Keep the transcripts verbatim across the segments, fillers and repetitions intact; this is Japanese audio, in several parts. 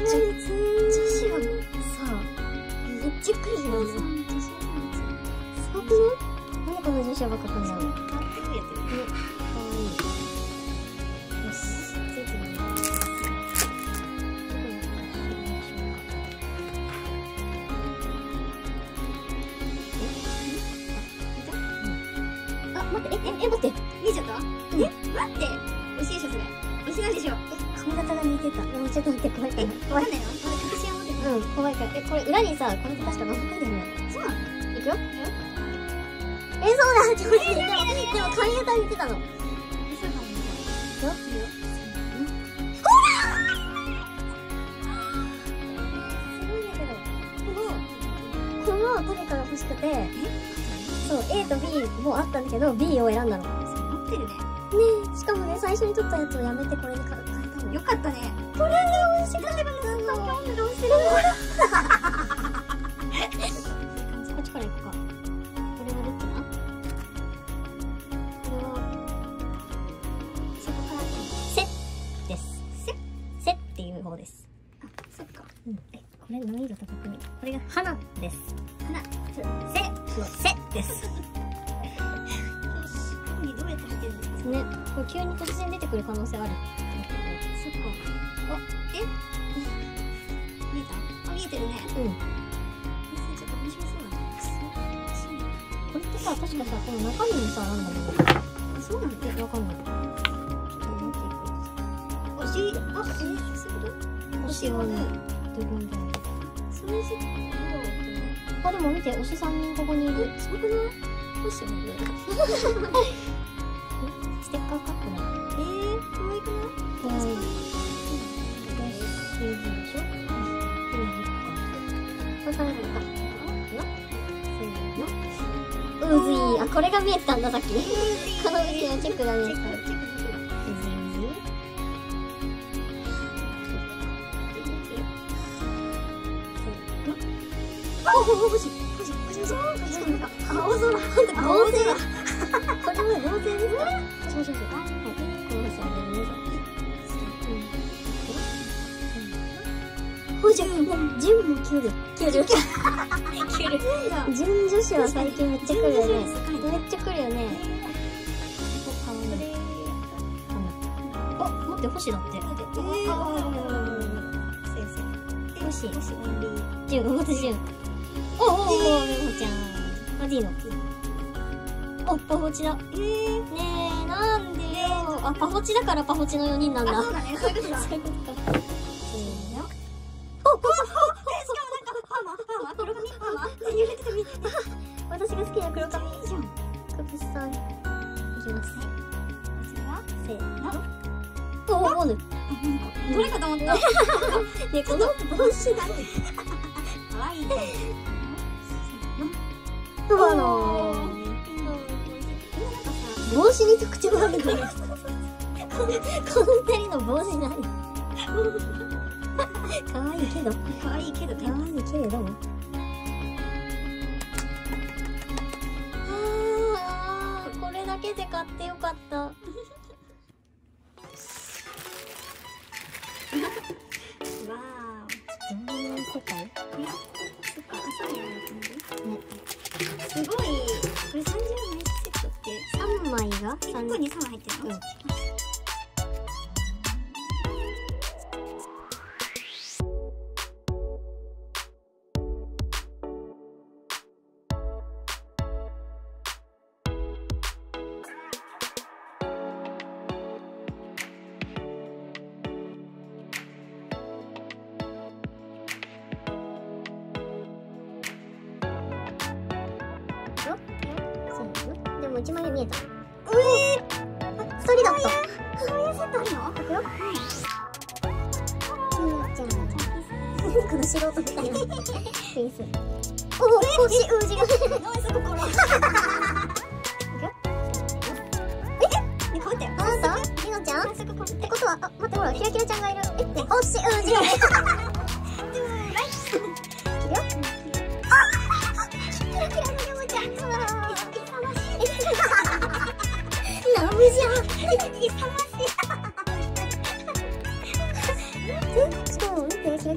女子はさ、めっちゃ来るじゃん。すごくない？何この女子はばっか来るんだろう。やってるやってる。ね、かわいい。よし、ついてみよう。あ、待って、え、え、え、待って。見えちゃった？え、待って。惜しいでしょ、それ。惜しないでしょ。え、髪型が似てた。でもちょっと待って、怖いから。怖い。わかんないの？まだ確信は持ってた。うん、怖いから。え、これ裏にさ、これって確か載ってんだよね。そうなの？いくよ。え、そうだってマジで。でも、でも髪型似てたの。え、そうかもね。いくよ。いいよ。ほら！すごいんだけど。この、このどれかが欲しくて、え？そう、A と B もあったんだけど、B を選んだの。そう、持ってるね。ねえ、しかもね、最初に撮ったやつをやめてこれに変えたの。よかったね。これが美味しかったからずっと興味がしてる。こっちから行くか。これはどっちだ？これは、そこから、せです。せせっていう方です。あ、そっか。うん。え、これ難易度高くない？これが花です。花。せのせです。どうやって入ってるんですかね。これ急に突然出てくる可能性ある。そっか。あ、え？見えた？あ、見えてるね。うん。ちょっと面白そうだね。そう。これってさ、確かさ、この中身にさ、なんだろう。そうなんだ。え、わかんない。ちょっと持っていく。星、あ、え、そういうこと？星をね、ドボンドン。それずっと。あ、でも見て、推しさんにんここにいる。すごくない？星をね。ステッカーカップだ。えー、可愛くない？可愛い。よし、いいでしょ？うん。これからなんか、せーの。ウーズイ。あ、これが見えてたんだ、さっき。このウーズイのチェックが見えてた。ウーズイウーズイ。おお、星、星、星、星、星、なんか、青空、なんか、青空。これも合成ですか？もしもしもし。はい。この星あげるね。ほいじゃ、純もキュル。キュル。キュル。純女子は最近めっちゃ来るよね。めっちゃ来るよね。かわいい。あ、待って、星だって。星。純、また純。おおおお、みほちゃん。あ、D の。お、パホチだ。えー、ねえ、なんでよ。あ、パホチだからパホチのよにんなんだ。そうだね、そういうことだ。そういうことか。せーの。お、お、お、お、しかもなんか、パーマ、パーマ、黒髪、パーマ。揺れてた、見て。私が好きな黒髪。いいじゃん。くぶさん。いきます。次は、せーの。お、お、おぬ。どれかと思った。ね、この帽子何？かわいいね。せーの。あのー。帽子に特徴があるのよ。この二人の帽子何？かわいいけど。かわいいけど。かわいいけれども。あー、これだけで買ってよかった。わー。どういう世界？いや、そっか、そういう感じ？ね。すごい。これさんじゅうめいセットってさんまいがいっこにさんまい入ってるの？うん。でもいちまいめ見えた。うえー、ふたりだった。そういうセットあるの？いくよ。うん、じゃあ、この素人みたいなフェイス。おお、星、ウージが。ナイス心。いくよ。え？ね、かぶったよ。あなた？りのちゃん？ってことは、あ、待って、ほら、キラキラちゃんがいる。え、ね、星、ウージが。いくよ。あ、キラキラのりょうちゃん。ラブじゃん。勇ましい。しかも見て、キラキラ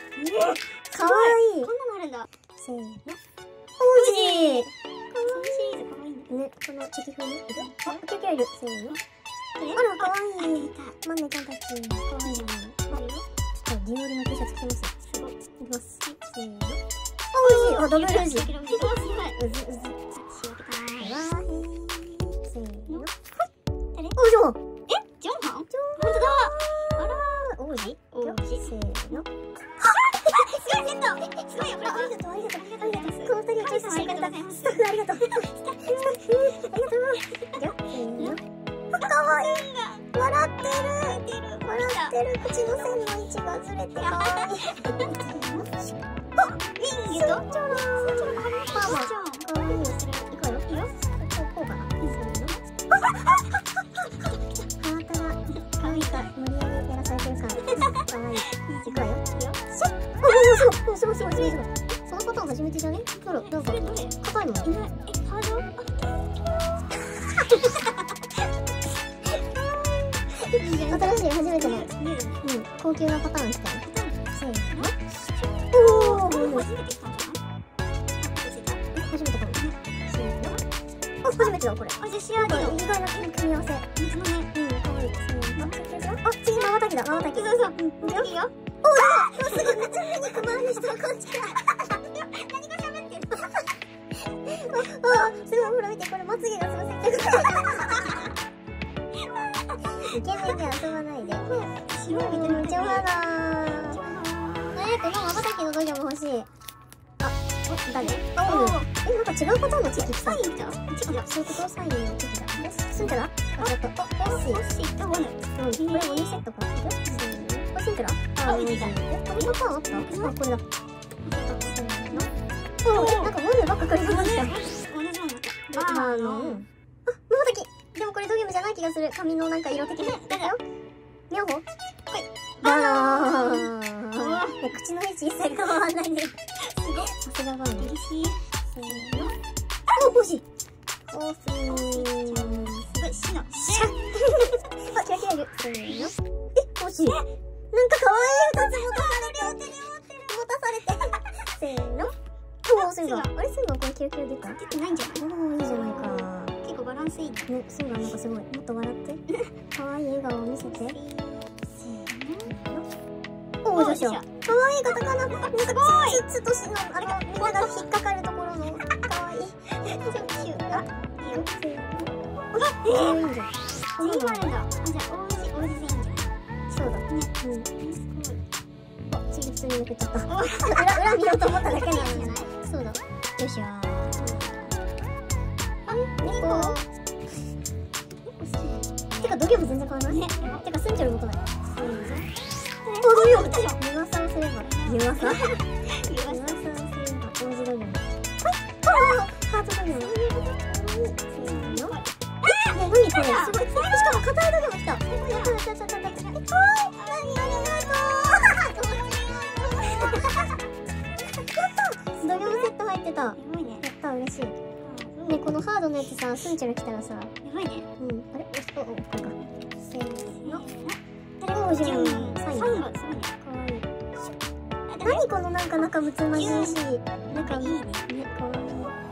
かわいい。 こんなのあるんだ。 せーの。王子。 シリーズかわいいね。 ね、このチェキ風のいる？あ、キュキュいる。せーの。 ああら、かわいい。マネちゃんたち。かわいいね。 あるよ。 じゃあ、ディオールの T シャツ着てます。 すごい。 いきます。せーの。王子。あ、ダブル王子。うずうず。 すごい。 うず。 仕分けたい。 わーへー。せーの。 誰？ 王女。 え？ジョンハン？ ジョン本当だ。あら。 王子。 王子。 せーの。 すごいセット。すごいよ。これありがとう、ありがとう、ありがとう。この二人をチョイスしてくれた。 ありがとうございますスタッフありがとう。スタッフ、スタッフ、ありがとう。じゃあ、せーの。かわいい。笑ってる。笑ってる。口の線の位置がずれてかわいい。あ、 ウィングと。 ちょろー。パーマ。かわいい。いくわよ。 いいよ。 こうかな。せーの。ハートが。かわいいか。無理やりやらされてる感。かわいい。いくわよ。 いいよ。 おお、すごい。すごい、すごい、すごい。そのパターン初めてじゃね？ほら、なんか、 それどれ？ 硬いもん。 いない。え、ハード？ 新しい、初めての。うん、高級なパターン来たよ。せーの。おお、 初めて来たんじゃない？ 初めてかも。せーの。あ、初めてだ、これ。 あ、じゃあシアーディの意外な組み合わせ。 水のね。 うん、かわいい。せーの。あ、次、まばたきだ、まばたき。 そうそう。うん、いいよ。 おお、すぐ、めちゃめちゃ配る人はこっちか。 何が喋ってるの？ あ、あ、すごい、ほら見て、これまつげがすごすぎて。イケメンで遊ばないで。 白いみたいな。 めっちゃ肌。え、このまばたきのドギョも欲しい。あ、お、誰？あ、おう。え、なんか違うパターンのチェキ来た。 サインじゃん。チェキだ。 そういうこと？サインのチェキだ。え、すんじゃら？あ、ちょっと。あ、欲しい。 欲しいと思う。 うん、これ鬼セットか。いく？せーの。これシンクラ？ あ、うちだ。 え、このパターンあった？あ、これだ。せーの。お、なんかモネばっかくりました。 同じものだった。 バーの。あ、まばたき。でもこれドギョムじゃない気がする。髪のなんか色的な。だよ。ミャオホ？はい。バーン。口の位置一切変わらないね。すごい。さすがバーン。 嬉しい。 せーの。お、欲しい。欲しい。 すごい、シノ。 シャッ。あ、キラキラいる。せーの。え、欲しい。なんか可愛い二つ持たされて。持たされて。せーの。おー、スンガ。あれ、スンガこれキラキラ出た？ 出てないんじゃない？ おー、いいじゃないか。 結構バランスいいね。 ね、スンガなんかすごい。もっと笑って。可愛い笑顔を見せて。せーの。おー、女子よ。可愛いカタカナ。すごい。ツツとしの、あの、みんなが引っかかるところの。可愛い。 キュー。あ、いいよ。 せーの。あ、えー、いいじゃん。 全員あるんだ。あ、じゃあ、王子、王子全員じゃん。 そうだ。ね。うん。 すごい。 あ、次普通にめくっちゃった。裏、裏見ようと思っただけなのに。そうだ。よいしょ。あ、猫。てか、ドギョム全然変わらない。てか、スンチョル元だよ。せーの。あ、ドギョム来たじゃん。湯浅をすれば。湯浅湯浅をすれば、王子ドギョム。はい。あー、ハートドギョム。せーの。え、何これ。すごい。しかも、硬いドギョム来た。やったやったやったやった。え、かわいい。何ありがとう。ドギョムセット入ってた。やった、嬉しい。ね、このハードのやつさ、スンチョル来たらさ。 やばいね。 うん。あれ、お、お、これか。せーの。 おじゃん。サインがすごいね。 かわいい。何このなんか中むつまじいし。なんかいいね。ね、かわいい。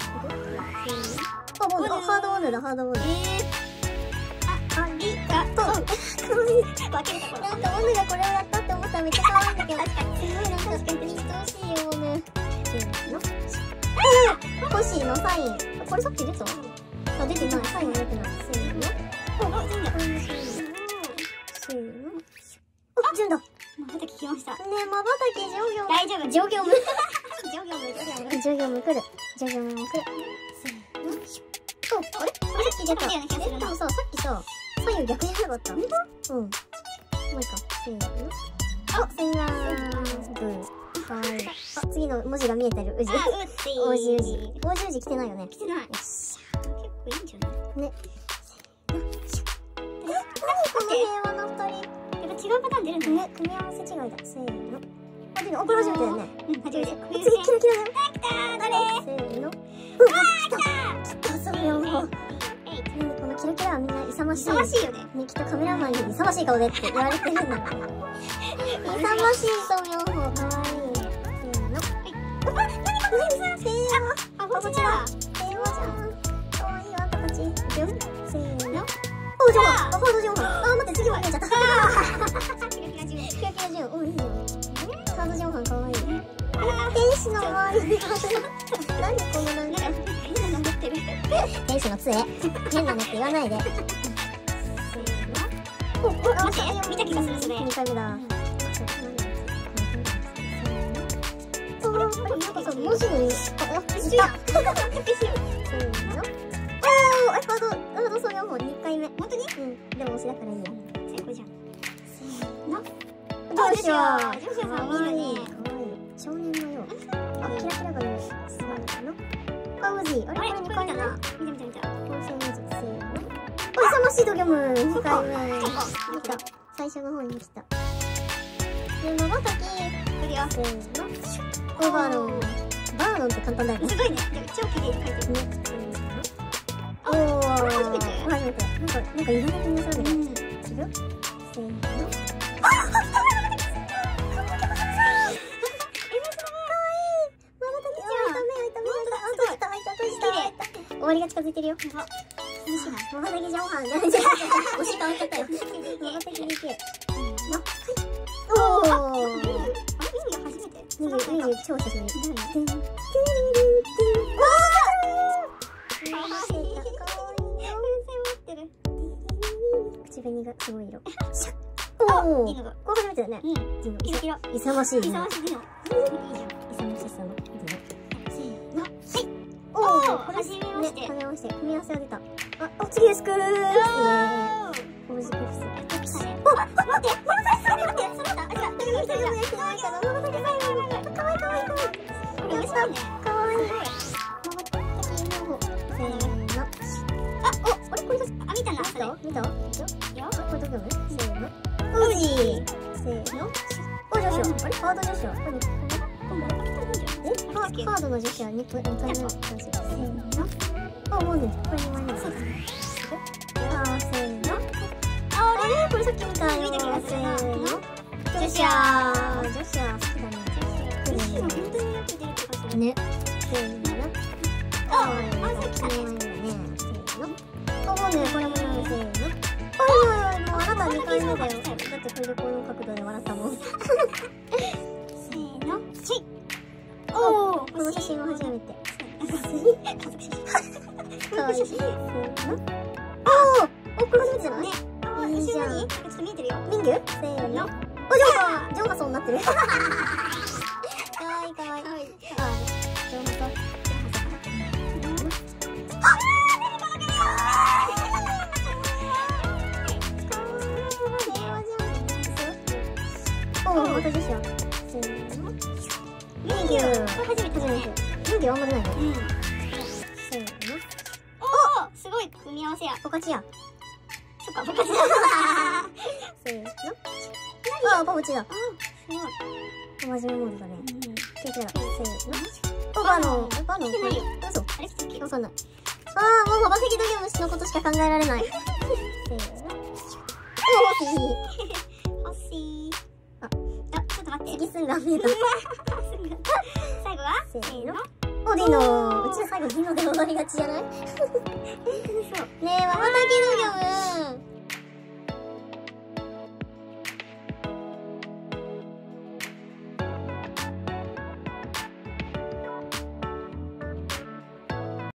あ、ボンヌ。あ、ハードボンヌだ、ハードボンヌ。 えー。あ、ありがとう。 かわいい。 分けるところ。 なんかボンヌがこれをやったって思ったらめっちゃ可愛いんだけど。確かに。すごいなんか、愛おしいよ、ボンヌ。せーの。コッシーのサイン。これさっき出た？あ、出てない。サインが出てない。せーの。 お、全然。 せーの。あ、順だ。 まばたききました。 ねえ、まばたき、上業。 大丈夫。 上業務。 ジョギョム来る。ジョギョムも来る。せーの。お、あれ？さっき出た。え、でもさ、さっきさ、左右逆じゃなかった？うん。もういいか。せーの。あ、センガーブー。かわいい。あ、次の文字が見えてる。うじ。 あ、うっていい。 おじうじ。おじうじ来てないよね。 来てない。よっしゃ。結構いいんじゃない？ ね。何この平和な二人。 やっぱ違うパターン出るんだね。 組み合わせ違いだ。せーの。あ、出る。あ、これ初めてだよね。 うん、初めて。 次、キラキラだよ。 来たー、誰？ せーの。うわ、来た。来た、そうよ。このキラキラはみんな勇ましい。 勇ましいよね。 ね、きっとカメラマンに勇ましい顔でって言われてるんだから。勇ましいソン・ヨンホ、かわいい。せーの。はい。うわ、なにこの変さ。せーの。 あ、こっちだ。 平和じゃん。かわいいあんたたち。いくよ。せーの。お、ジョンハン。あ、フォードジョンハン。あ、待って、次は見えちゃった。キラキラジュン。キラキラジュン。お、いいよ。カードジョンハンかわいい。天使の周りで何このなんか変なの持ってる。天使の杖。変なのって言わないで。お、お、 待って、見た気がするそれ。 にかいめだ。お、なんかさ、文字に、あ、あ、いた。せーの。おー、え、カード、カードソン・ヨンホにかいめ。 本当に？ うん、でも推しだからいいや。 成功じゃん。せーの。 どうしよう。 ジョシュさんいいよね。 少年のよう。あ、キラキラが見える。すごいの。あ、ウジ。あれ、これにかいめだ。 見た見た見た。 強制ウジ。せーの。お、勇ましいドギョム。にかいめ。来た。最初の方に来た。で、まばたき。 来るよ。 せーの。お、バーノン。バーノンって簡単だよね。 すごいね。でも超綺麗に書いてるね。 おー。初めて。初めて。なんか、なんか意外な気がするね。違う？せーの。あ、終わりが近づいてるよ。まばたきジョンハン。押し変わっちゃったよ。まばたきにけ。おー。 あ、意味初めて。 意味、意味超久しぶり。 かわいい。 口紅がすごい色。 おおー。 いいのが。 これ初めてだね。 うん。キラキラ。 勇ましい。 勇ましいの。いいじゃん。 勇ましさの。 せーの。はい。 おー、 はじめまして。 はじめまして。組み合わせが出た。あ、お、次ですくー。イエーイ。オージクフス。 あ、待って、待って、待って、待って、待って、待って、あ、違う、誰が来たよ。かわいい、かわいい、かわいい。 かわいい。 これ美味しそうね。 かわいい。まばたきの方。せーの。 あ、お、あれこれあ、見たな。 見た？見た？ よ。 これどこね？せーの。ウジ。せーの。お、ジョシュ。あれカードジョシュ。これえ？カードのジョシュはにかいめのジョシュ。せーの。あ、もうね、これにまいめだ。そうだね。あー、せーの。あれ？これさっき見たよ。 見た気がするな。 せーの。ジョシャー。ジョシャー好きだね。 ジョシュ本当によく出る気がする。 ね。せーの。 あ、あ、さっきだね。 せーの。あ、もうね、これもね、せーの。おいおいおい、もうあなたにかいめだよ。だってこれでこの角度で笑ったもん。 せーの。チェイ。おー、 この写真は初めて。 家族写真。 かわいい。せーの。おー、お、これ初めてじゃない？ ね。あ、後ろにちょっと見えてるよ。 ミンギュ？せーの。お、ジョーカー、ジョーカソンになってる。かわいいかわいい。かわいい。ジョーカソン。おー、またジョシュ。せーの。ミンギュー。 これ初めてだね。 ミンギューあんまりないね。 うん。 せーの。 おー、すごい組み合わせや。 ポカチや。 そっか、ポカチだ。 せーの。あー、パポチだ。 あ、すごい。 真面目モードだね。 うん。 キラキラ。せーの。お、バーノン。バーノン。 来てないよ。 嘘。 あれ来たっけ？ わかんない。あー、もう、まばたきドギョムシのことしか考えられない。せーの。おー、 欲しい。 あ、 あ、ちょっと待って。 次すんが見えた。 最後はせーの。 の。 お、ディノ。うちの最後ディノで終わりがちじゃない？ねえ、まばたきドギョム。